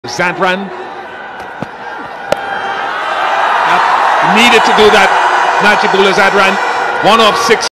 Zadran needed to do that. Najibullah Zadran, 1 of 6.